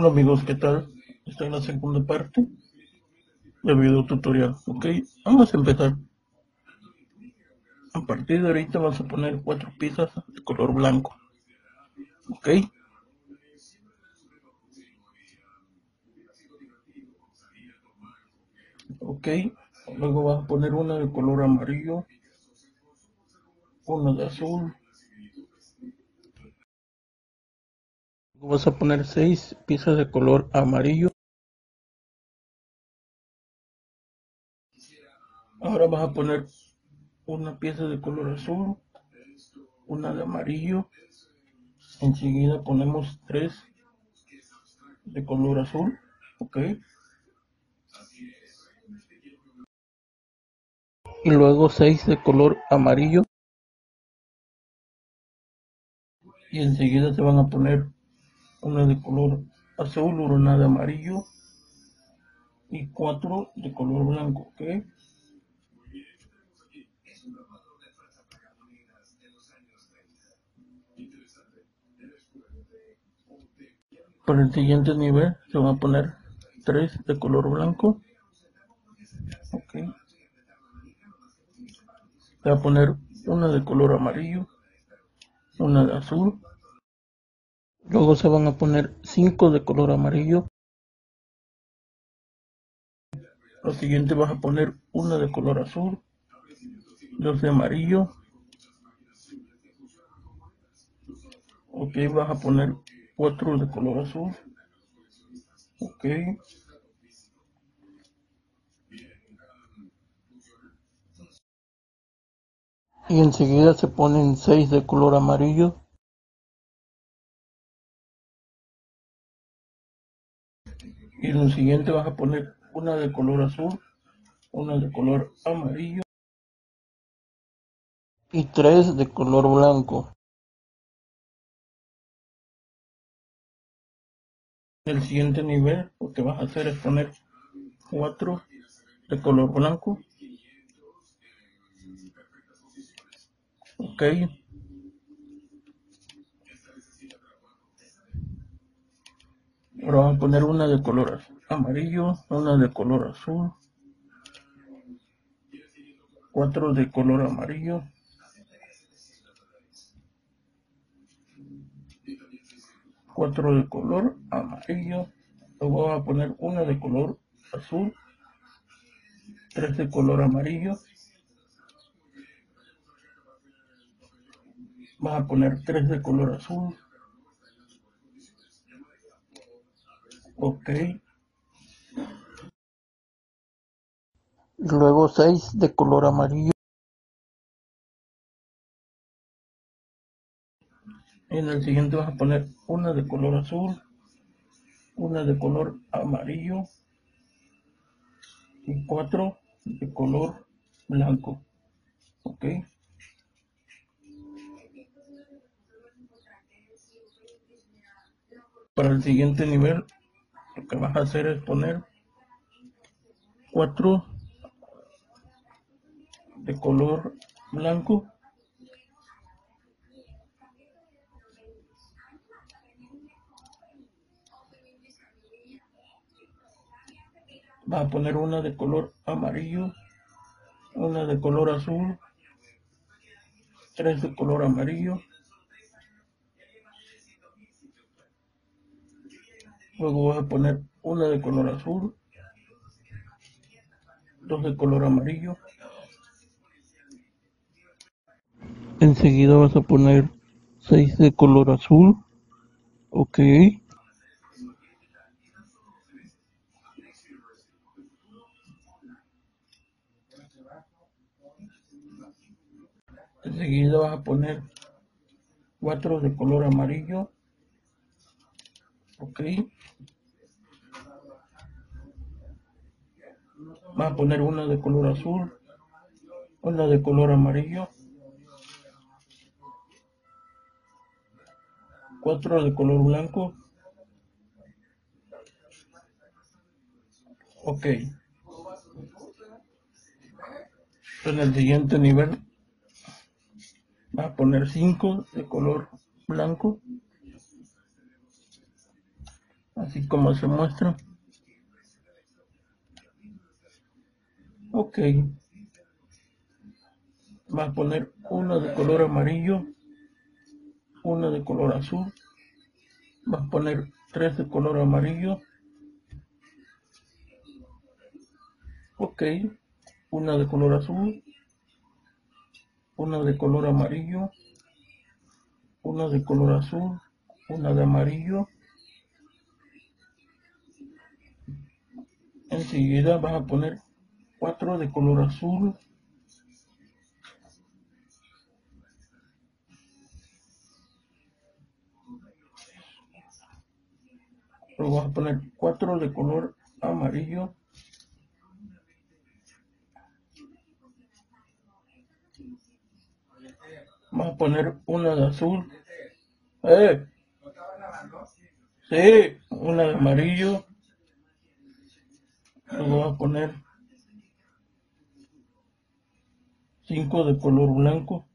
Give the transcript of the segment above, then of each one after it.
Hola amigos, ¿qué tal? Esta es la segunda parte del video tutorial, ¿ok? Vamos a empezar. A partir de ahorita vas a poner 4 piezas de color blanco, ¿ok? ¿Ok? Luego vas a poner una de color amarillo, una de azul. Luego vas a poner 6 piezas de color amarillo. Ahora vas a poner una pieza de color azul, una de amarillo. Enseguida ponemos 3 de color azul, ¿ok? Y luego 6 de color amarillo. Y enseguida se van a poner una de color azul, una de amarillo y 4 de color blanco, ¿ok? Para el siguiente nivel se van a poner 3 de color blanco, ¿ok? Se va a poner una de color amarillo, una de azul. Luego se van a poner 5 de color amarillo. Lo siguiente vas a poner una de color azul, 2 de amarillo. Ok, vas a poner 4 de color azul. Ok. Y enseguida se ponen 6 de color amarillo. Y en lo siguiente vas a poner una de color azul, una de color amarillo y 3 de color blanco. El siguiente nivel lo que vas a hacer es poner 4 de color blanco. Ok. Ahora vamos a poner una de color amarillo, una de color azul, 4 de color amarillo, 4 de color amarillo. Luego vamos a poner una de color azul, 3 de color amarillo. Vas a poner 3 de color azul. Ok. Luego 6 de color amarillo. En el siguiente vas a poner una de color azul, una de color amarillo y 4 de color blanco. Ok. Para el siguiente nivel lo que vas a hacer es poner 4 de color blanco. Vas a poner una de color amarillo, una de color azul, 3 de color amarillo. Luego vas a poner una de color azul, 2 de color amarillo. Enseguida vas a poner 6 de color azul. Ok. Enseguida vas a poner 4 de color amarillo. Ok. Vas a poner una de color azul, una de color amarillo, 4 de color blanco. Ok. En el siguiente nivel vas a poner 5 de color blanco, así como se muestra. Ok, va a poner una de color amarillo, una de color azul, va a poner tres de color amarillo. Ok, una de color azul, una de color amarillo, una de color azul, una de amarillo. Enseguida vas a poner cuatro de color azul, luego vas a poner cuatro de color amarillo, vas a poner una de azul, ¡eh! Sí, una de amarillo, luego vas a poner cinco de color blanco,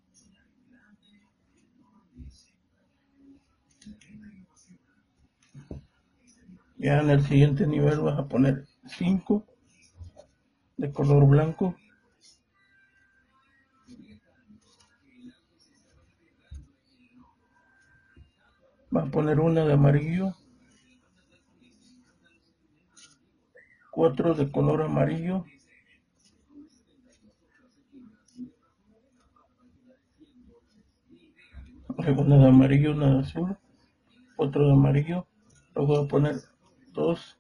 ya en el siguiente nivel vas a poner cinco de color blanco, vas a poner una de amarillo, cuatro de color amarillo, luego una de amarillo, una de azul, otro de amarillo, luego voy a poner dos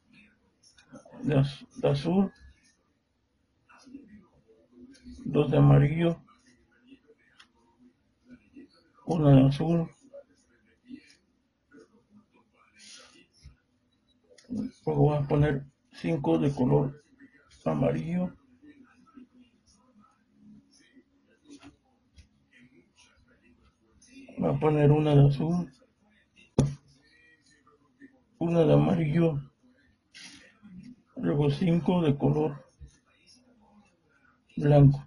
de azul, dos de amarillo, una de azul, luego voy a poner cinco de color amarillo, voy a poner una de azul, una de amarillo, luego cinco de color blanco.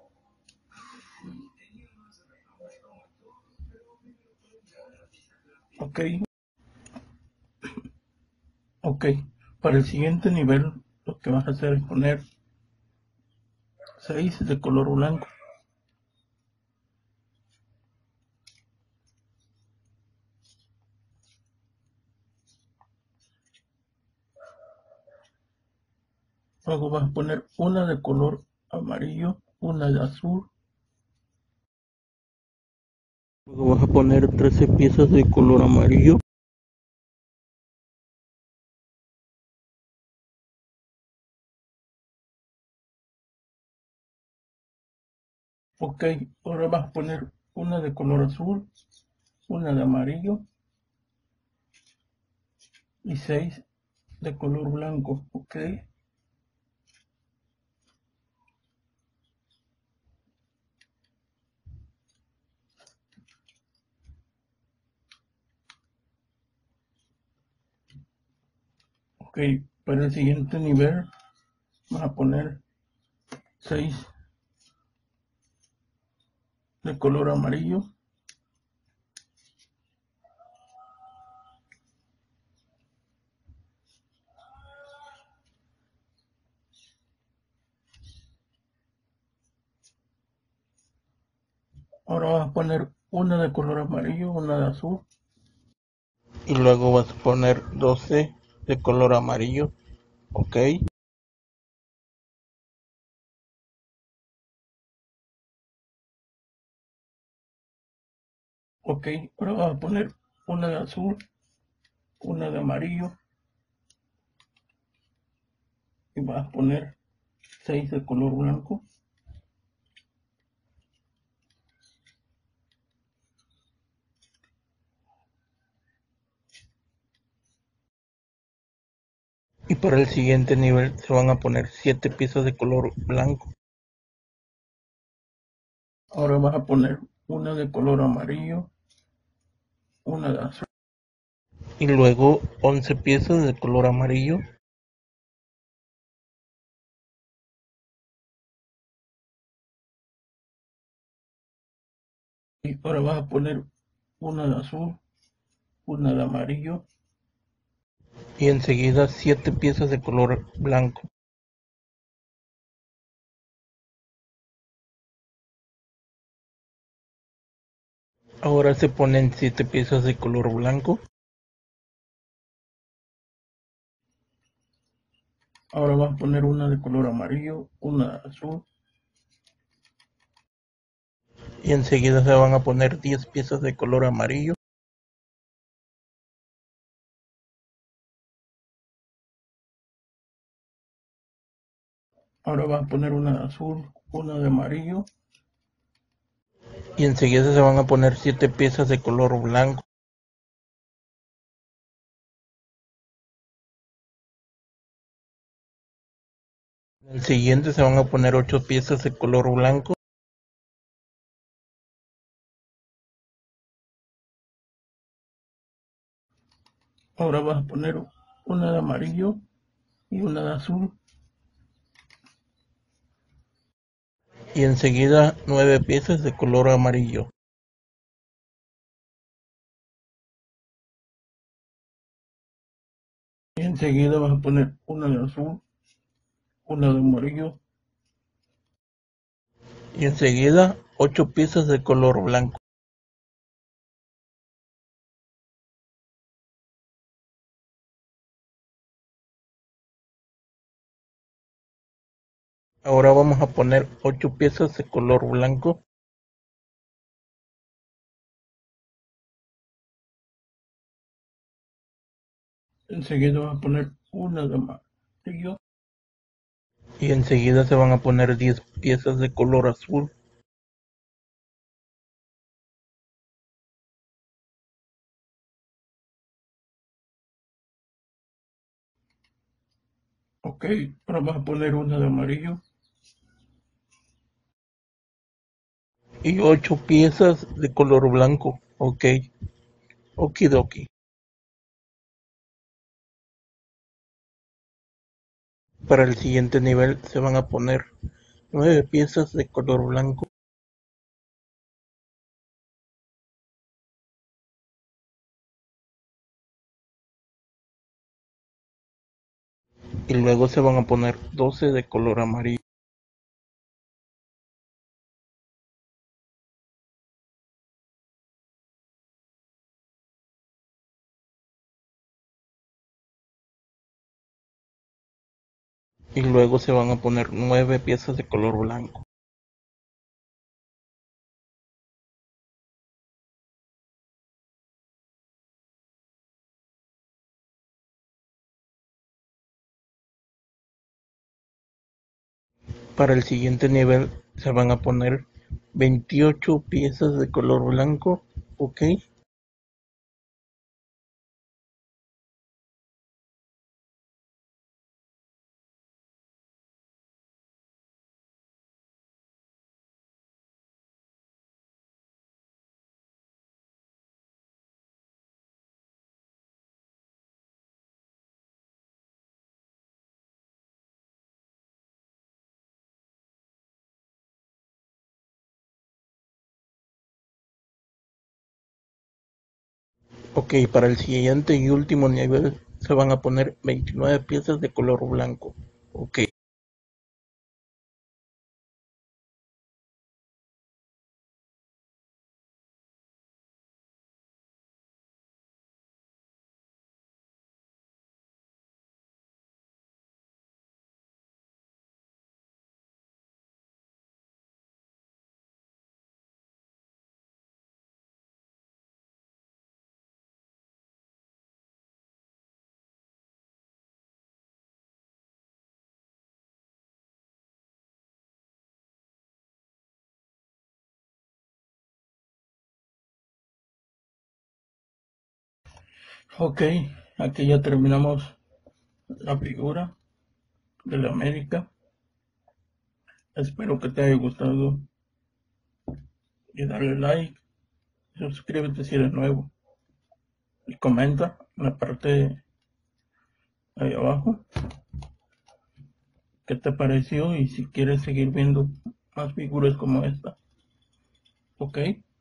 Ok, ok. Para el siguiente nivel lo que vas a hacer es poner 6 de color blanco. Luego vas a poner una de color amarillo, una de azul. Luego vas a poner 13 piezas de color amarillo. Ok, ahora vas a poner una de color azul, una de amarillo y 6 de color blanco. Ok, ok. Para el siguiente nivel vas a poner 6 de color amarillo. Ahora vas a poner una de color amarillo, una de azul. Y luego vas a poner 12 de color amarillo. Ok. Ok, ahora vas a poner una de azul, una de amarillo y vas a poner 6 de color blanco. Y para el siguiente nivel se van a poner 7 piezas de color blanco. Ahora vas a poner una de color amarillo, una de azul y luego 11 piezas de color amarillo. Y ahora vas a poner una de azul, una de amarillo y enseguida 7 piezas de color blanco. Ahora se ponen 7 piezas de color blanco. Ahora vamos a poner una de color amarillo, una azul. Y enseguida se van a poner 10 piezas de color amarillo. Ahora vas a poner una de azul, una de amarillo. Y enseguida se van a poner 7 piezas de color blanco. En el siguiente se van a poner 8 piezas de color blanco. Ahora vas a poner una de amarillo y una de azul. Y enseguida 9 piezas de color amarillo. Y enseguida vas a poner una de azul, una de amarillo. Y enseguida 8 piezas de color blanco. Ahora vamos a poner 8 piezas de color blanco. Enseguida vas a poner una de amarillo. Y enseguida se van a poner 10 piezas de color azul. Ok, ahora vas a poner una de amarillo. Y 8 piezas de color blanco. Ok, okidoki. Para el siguiente nivel se van a poner 9 piezas de color blanco. Y luego se van a poner 12 de color amarillo. Y luego se van a poner 9 piezas de color blanco. Para el siguiente nivel se van a poner 28 piezas de color blanco. Ok. Ok, para el siguiente y último nivel se van a poner 29 piezas de color blanco. Ok. Ok, aquí ya terminamos la figura de la América. Espero que te haya gustado y darle like, suscríbete si eres nuevo y comenta en la parte de ahí abajo qué te pareció y si quieres seguir viendo más figuras como esta. Ok.